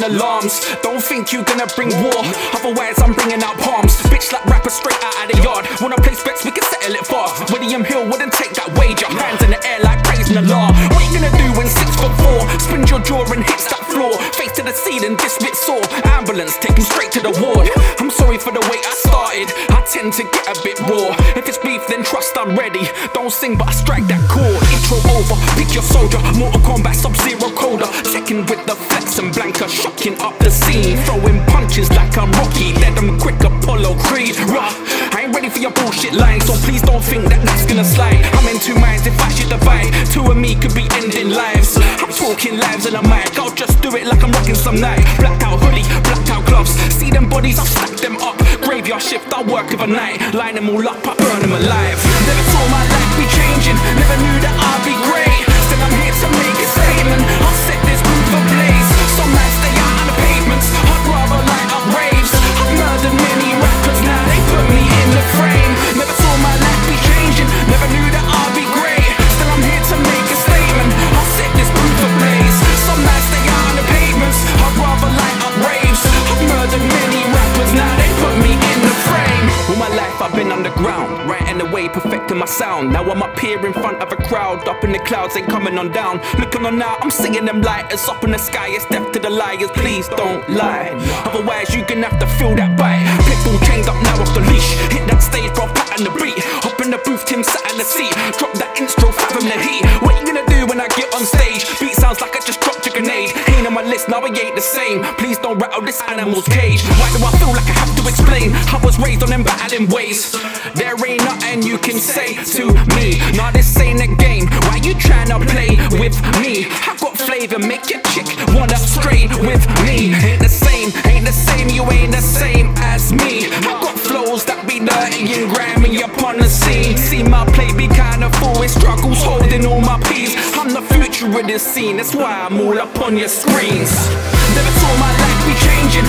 sound alarms. Don't think you gonna bring war, otherwise I'm bringing out palms. Bitch like rapper straight out of the yard. Wanna play specs, we can settle it fast. William Hill wouldn't take that wager. Hands in the air like praising the law. What you gonna do when 6'4"? Spin your jaw and hits that floor. Face to the ceiling, this bit sore. Ambulance, take him straight to the ward. I'm sorry for the way I started, I tend to get a bit raw. If it's beef then trust I'm ready. Don't sing but I strike that chord. Intro over, pick your soldier. Mortal Kombat, Sub-Zero colder. Checking with the Flex and Blanca, shocking up the scene. Throwing punches like I'm Rocky, dead I'm quick Apollo Creed. Ruh, I ain't ready for your bullshit lines, so please don't think that that's gonna slide. I'm in two minds, if I should divide, two of me could be ending lives. I'm talking lives in a mic, I'll just do it like I'm rocking some night. Blacked out hoodie, blacked out gloves. See them bodies, I'll stack them up. Graveyard shift, I'll work overnight. Line them all up, I burn them alive. Never saw my life be changing, never knew that I'd be great. Still I'm here to make a statement, I'll set this group ablaze. Some nights stay out on the pavements, I'd rather light up raves. I've murdered many rappers, now they put me in the frame. Never saw my life be changing, never knew that I'd be great. Still I'm here to make a statement, I'll set this group ablaze. Some nights stay out on the pavements, I'd rather light up raves. I've murdered many rappers, now they put me in the frame. All my life I've been underground, writing away, perfecting my sound. Now I'm up here in front of a crowd, up in the clouds, ain't coming on down. Looking on now, I'm singing them lighters up in the sky. It's death to the liars, please don't lie. Otherwise you gonna have to feel that bite. Pitbull chained up now off the leash. Hit that stage, bro, pattern the beat. Hop in the booth, Tim sat in the seat. Drop that intro, fathom the heat. What you gonna do when I get on stage? Beat sounds like I just dropped a grenade. Ain't on my list, now I ain't the same. Please don't rattle this animal's cage. Why do I feel like I have to explain? I was raised on them battling ways. There ain't nothing you can say to me. Nah, this ain't a game. Why you tryna play with me? I got flavor, make your chick wanna stray with me. Ain't the same, you ain't the same as me. I got flows that be dirty and grimy upon the scene. See my play be kinda full with struggles, holding all my peas. I'm the future of this scene, that's why I'm all up on your screens. Never saw my life be changing,